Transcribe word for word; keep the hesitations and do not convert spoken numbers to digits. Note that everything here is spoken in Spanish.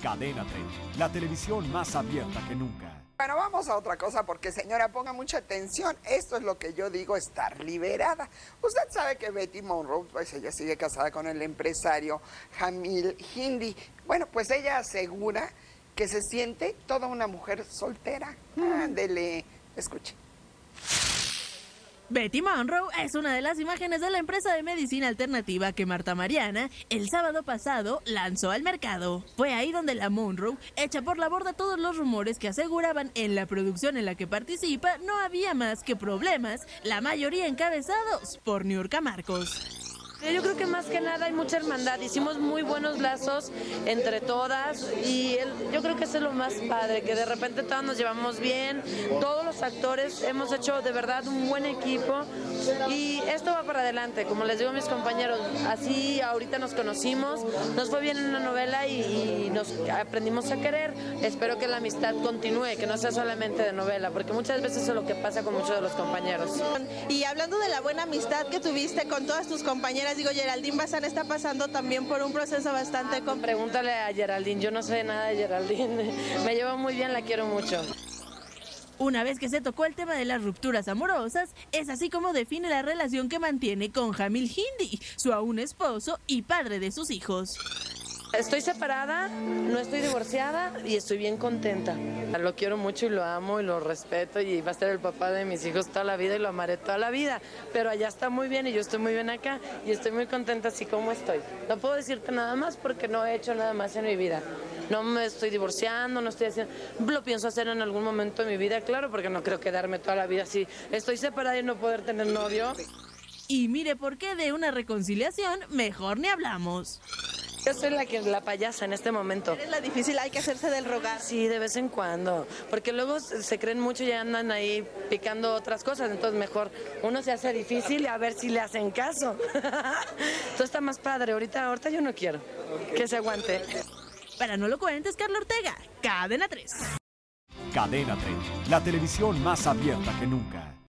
Cadena treinta, la televisión más abierta que nunca. Bueno, vamos a otra cosa porque, señora, ponga mucha atención. Esto es lo que yo digo, estar liberada. Usted sabe que Betty Monroe, pues ella sigue casada con el empresario Jamil Hindi. Bueno, pues ella asegura que se siente toda una mujer soltera. Ándele, escuche. Betty Monroe es una de las imágenes de la empresa de medicina alternativa que Marta Mariana el sábado pasado lanzó al mercado. Fue ahí donde la Monroe echa por la borda todos los rumores que aseguraban en la producción en la que participa no había más que problemas, la mayoría encabezados por Niurka Marcos. Yo creo que más que nada hay mucha hermandad, hicimos muy buenos lazos entre todas y el, yo creo que eso es lo más padre, que de repente todos nos llevamos bien, todos los actores hemos hecho de verdad un buen equipo y esto va para adelante, como les digo a mis compañeros, así ahorita nos conocimos, nos fue bien en una novela y, y nos aprendimos a querer, espero que la amistad continúe, que no sea solamente de novela, porque muchas veces eso es lo que pasa con muchos de los compañeros. Y hablando de la buena amistad que tuviste con todas tus compañeras, digo, Geraldine Bazán está pasando también por un proceso bastante complejo. Pregúntale a Geraldine, yo no sé nada de Geraldine, me llevo muy bien, la quiero mucho. Una vez que se tocó el tema de las rupturas amorosas, es así como define la relación que mantiene con Jamil Hindi, su aún esposo y padre de sus hijos. Estoy separada, no estoy divorciada y estoy bien contenta. Lo quiero mucho y lo amo y lo respeto y va a ser el papá de mis hijos toda la vida y lo amaré toda la vida. Pero allá está muy bien y yo estoy muy bien acá y estoy muy contenta así como estoy. No puedo decirte nada más porque no he hecho nada más en mi vida. No me estoy divorciando, no estoy haciendo... Lo pienso hacer en algún momento de mi vida, claro, porque no creo quedarme toda la vida así. Estoy separada y no poder tener novio. Y mire por qué de una reconciliación mejor ni hablamos. Yo soy la que la payasa en este momento. Es la difícil, hay que hacerse del rogar. Sí, de vez en cuando, porque luego se creen mucho y andan ahí picando otras cosas, entonces mejor uno se hace difícil y a ver si le hacen caso. Entonces está más padre, ahorita, ahorita yo no quiero, que se aguante. Para No Lo Cuentes, Carla Ortega, Cadena tres. Cadena treinta, la televisión más abierta que nunca.